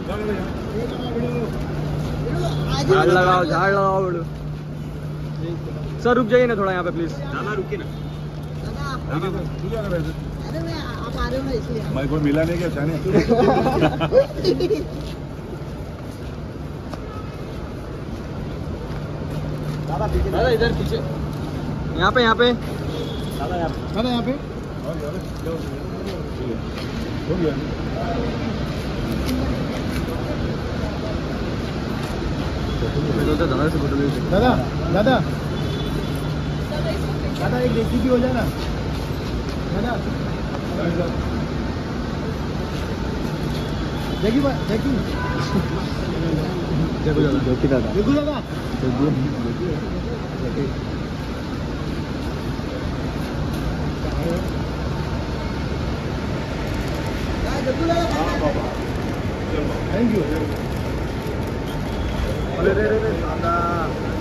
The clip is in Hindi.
झाड़ लगाओ वीडियो। सर रुक जाइए ना थोड़ा यहाँ पे प्लीज। रुकिए ना। अरे मैं आप आ रहे हो ना इसलिए। भाई कोई मिला नहीं क्या जाने? दादा इधर पीछे, यहाँ पे दादा यहाँ पे हो गया। दादा से फोटो ले। दादा दादा दादा एक देसी भी हो जाए ना दादा। देखी देखी देखी दादा देखो दादा थैंक यू। अरे रे दादा